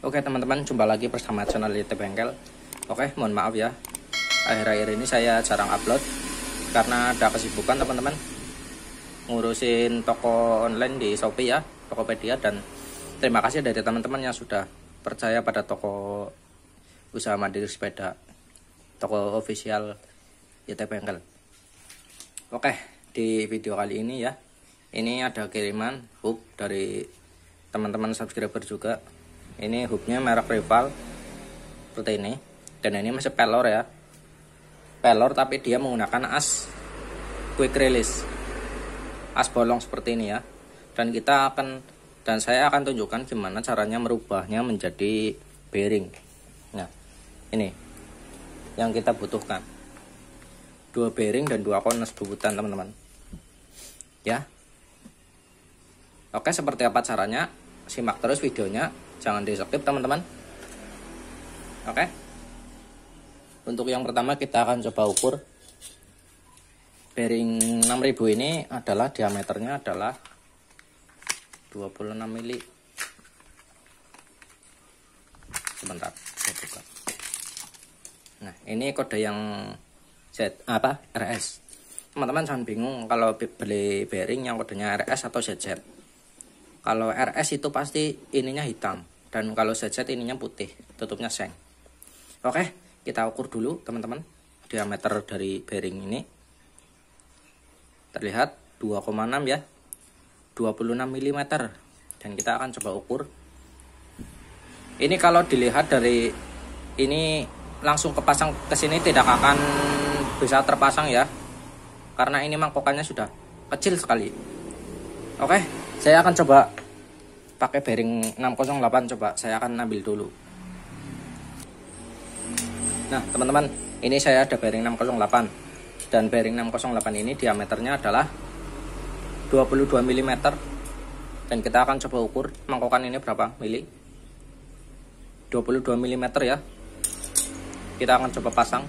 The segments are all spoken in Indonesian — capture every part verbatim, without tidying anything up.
Oke teman-teman, jumpa lagi bersama channel Y T Bengkel. Oke, mohon maaf ya, akhir-akhir ini saya jarang upload karena ada kesibukan teman-teman, ngurusin toko online di Shopee ya, Tokopedia. Dan terima kasih dari teman-teman yang sudah percaya pada toko usaha mandiri sepeda, toko official Y T Bengkel. Oke, di video kali ini ya, ini ada kiriman hub dari teman-teman subscriber juga. Ini hubnya merek rival seperti ini, dan ini masih pelor ya, pelor tapi dia menggunakan as quick release, as bolong seperti ini ya. Dan kita akan dan saya akan tunjukkan gimana caranya merubahnya menjadi bearing. Nah, ini yang kita butuhkan, dua bearing dan dua kones bubutan teman-teman ya. Oke, seperti apa caranya? Simak terus videonya, jangan di skip teman-teman. Oke, untuk yang pertama kita akan coba ukur bearing enam ribu. Ini adalah diameternya adalah dua puluh enam mili. Sebentar, saya buka. Nah, ini kode yang Z apa R S. Teman-teman jangan bingung kalau beli bearing yang kodenya R S atau Z Z. Kalau R S itu pasti ininya hitam, dan kalau Z Z ininya putih, tutupnya seng. Oke, kita ukur dulu teman-teman diameter dari bearing ini. Terlihat dua koma enam ya, dua puluh enam milimeter. Dan kita akan coba ukur. Ini kalau dilihat dari ini langsung kepasang ke sini tidak akan bisa terpasang ya, karena ini mangkokannya sudah kecil sekali. Oke, saya akan coba pakai bearing enam nol delapan, coba saya akan ambil dulu. Nah teman-teman, ini saya ada bearing enam nol delapan, dan bearing enam nol delapan ini diameternya adalah dua puluh dua milimeter. Dan kita akan coba ukur mangkokan ini berapa mili, dua puluh dua milimeter ya. Kita akan coba pasang.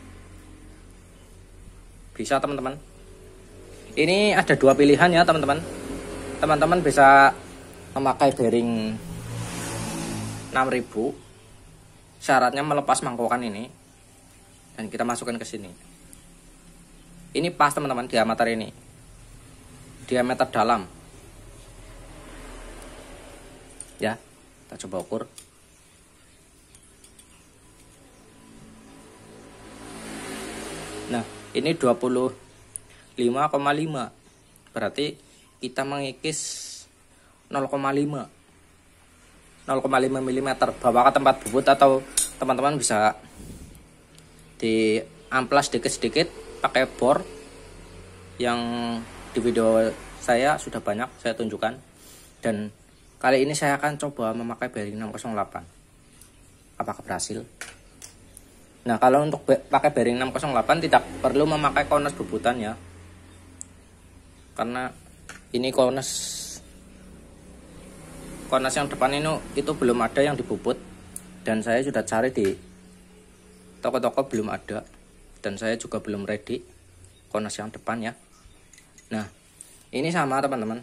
Bisa teman-teman. Ini ada dua pilihan ya teman-teman. Teman-teman bisa memakai bearing enam ribu, syaratnya melepas mangkokan ini dan kita masukkan ke sini. Ini pas teman-teman, diameter ini, diameter dalam ya. Kita coba ukur. Nah, ini dua puluh lima koma lima, berarti kita mengikis nol koma lima milimeter. Bawa ke tempat bubut atau teman-teman bisa di amplas sedikit-sedikit pakai bor yang di video saya sudah banyak saya tunjukkan. Dan kali ini saya akan coba memakai bearing enam nol delapan. Apakah berhasil? Nah, kalau untuk pakai bearing enam nol delapan tidak perlu memakai kones bubutan ya, karena ini kones kones yang depan ini itu belum ada yang dibubut, dan saya sudah cari di toko-toko belum ada, dan saya juga belum ready kones yang depan ya. Nah, ini sama teman-teman,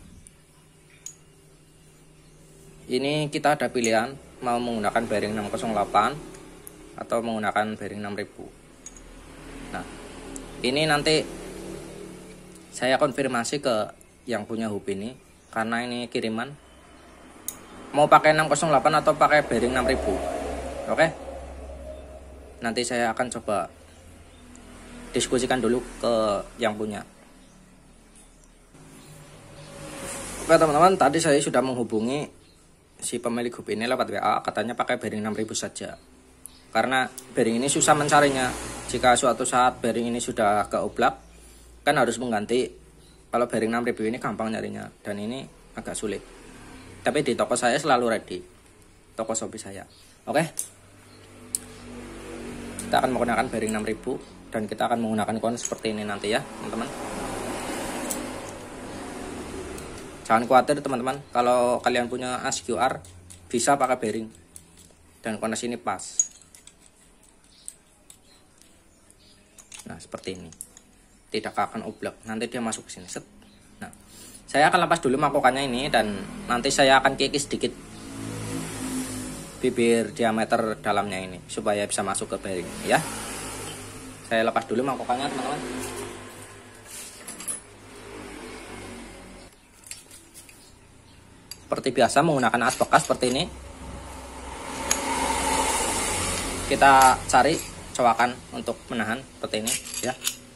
ini kita ada pilihan mau menggunakan bearing enam nol delapan atau menggunakan bearing enam ribu. Nah, ini nanti saya konfirmasi ke yang punya hub ini, karena ini kiriman, mau pakai enam nol delapan atau pakai bearing enam ribu. Oke, nanti saya akan coba diskusikan dulu ke yang punya. Oke teman-teman, tadi saya sudah menghubungi si pemilik hub ini lewat W A, katanya pakai bearing enam ribu saja, karena bearing ini susah mencarinya. Jika suatu saat bearing ini sudah ke oblak, kan harus mengganti. Kalau bearing enam ribu ini gampang nyarinya, dan ini agak sulit. Tapi di toko saya selalu ready, toko Shopee saya. Oke, kita akan menggunakan bearing enam ribu, dan kita akan menggunakan kones seperti ini nanti ya teman-teman. Jangan khawatir teman-teman, kalau kalian punya as Q R bisa pakai bearing, dan kones ini pas. Nah seperti ini, tidak akan oblak, nanti dia masuk ke sini. Set. Nah, saya akan lepas dulu mangkokannya ini, dan nanti saya akan kikis sedikit bibir diameter dalamnya ini supaya bisa masuk ke bearing ya. Saya lepas dulu mangkokannya teman-teman. Seperti biasa menggunakan as bekas seperti ini. Kita cari cowakan untuk menahan seperti ini ya.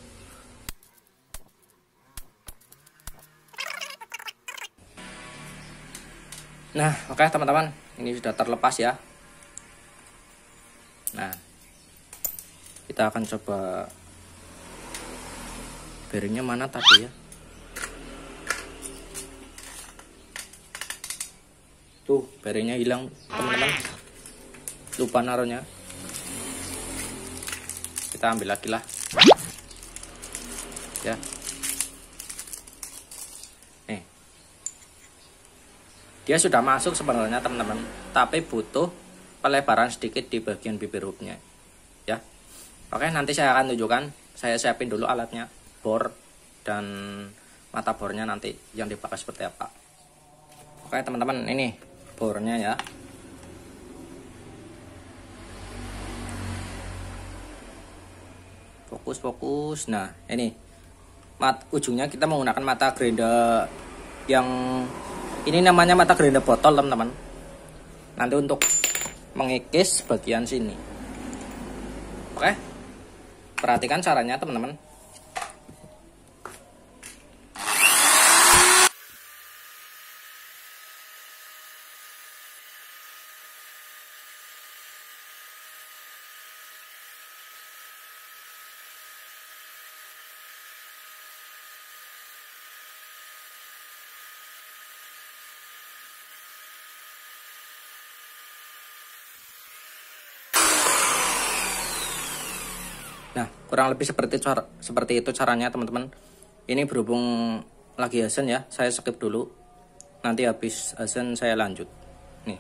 Nah, oke okay, teman-teman, ini sudah terlepas ya. Nah, kita akan coba bearingnya mana tadi ya. Tuh, bearingnya hilang teman-teman. Lupa naruhnya. Kita ambil lagi lah. Ya. Nih. Dia sudah masuk sebenarnya teman-teman, tapi butuh pelebaran sedikit di bagian bibir hubnya. Ya. Oke, nanti saya akan tunjukkan. Saya siapin dulu alatnya, bor dan mata bornya nanti yang dipakai seperti apa. Oke, teman-teman, ini bornya ya. Fokus, fokus. Nah, ini mat ujungnya kita menggunakan mata gerinda yang ini namanya mata gerinda botol teman-teman. Nanti untuk mengikis bagian sini. Oke, perhatikan caranya teman-teman. Nah, kurang lebih seperti cara, seperti itu caranya teman-teman. Ini berhubung lagi azan ya, saya skip dulu. Nanti habis azan saya lanjut. Nih,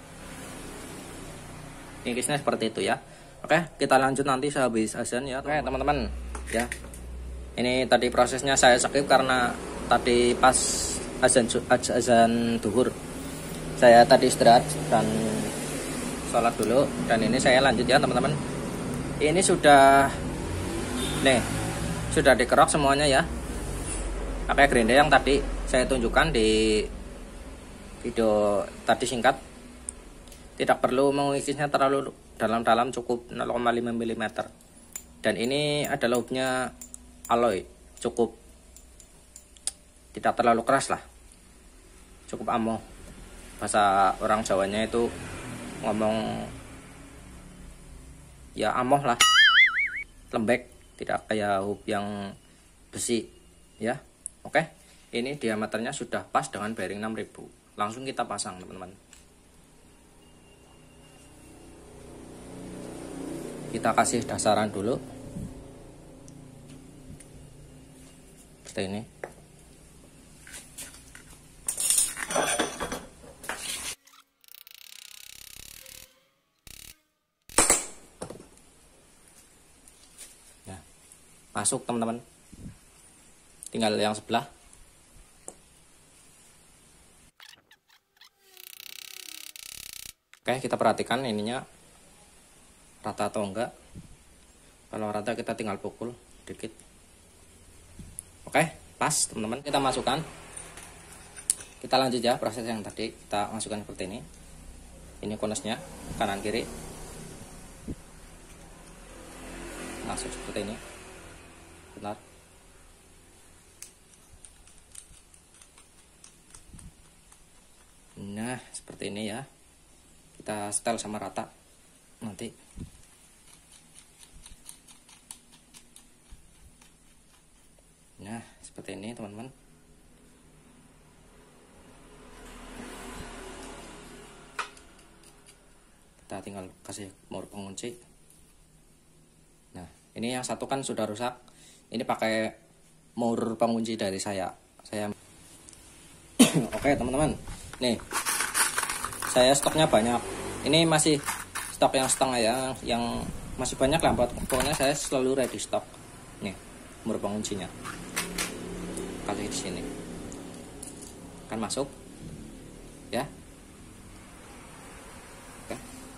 ngikisnya seperti itu ya. Oke, kita lanjut nanti sehabis azan ya. Oke teman-teman ya. Ini tadi prosesnya saya skip karena tadi pas azan azan duhur saya tadi istirahat dan sholat dulu. Dan ini saya lanjut ya teman-teman. Ini sudah nih sudah dikerok semuanya ya, pakai gerinda yang tadi saya tunjukkan di video tadi singkat. Tidak perlu mengikisnya terlalu dalam-dalam, cukup nol koma lima milimeter. Dan ini adalah hubnya alloy, cukup tidak terlalu keras lah, cukup amoh. Bahasa orang Jawanya itu ngomong ya amoh lah, lembek, tidak kayak hub yang besi ya. Oke, ini diameternya sudah pas dengan bearing enam ribu. Langsung kita pasang teman-teman. Kita kasih dasaran dulu seperti ini. Masuk teman-teman, tinggal yang sebelah. Oke, kita perhatikan ininya rata atau enggak. Kalau rata kita tinggal pukul dikit. Oke, pas teman-teman, kita masukkan. Kita lanjut ya proses yang tadi kita masukkan seperti ini. Ini konusnya kanan kiri, masuk seperti ini. Benar. Nah, seperti ini ya. Kita setel sama rata nanti. Nah, seperti ini teman-teman. Kita tinggal kasih mur pengunci. Nah, ini yang satu kan sudah rusak. Ini pakai mur pengunci dari saya. Saya Oke, teman-teman. Nih. Saya stoknya banyak. Ini masih stok yang setengah ya, yang masih banyak lah. Pokoknya saya selalu ready stock. Nih, mur penguncinya. Kasih di sini. Kan masuk. Ya. Oke.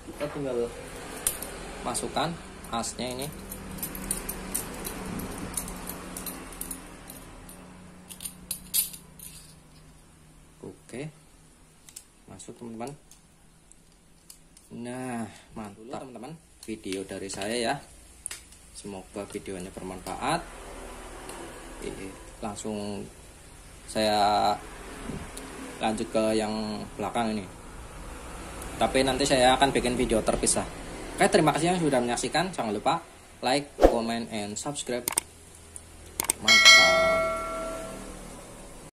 kita tinggal masukkan asnya ini. Oke, masuk teman-teman. Nah, mantap teman-teman video dari saya ya. Semoga videonya bermanfaat. Ini langsung saya lanjut ke yang belakang ini. Tapi nanti saya akan bikin video terpisah. Oke, terima kasih yang sudah menyaksikan. Jangan lupa like, comment, and subscribe.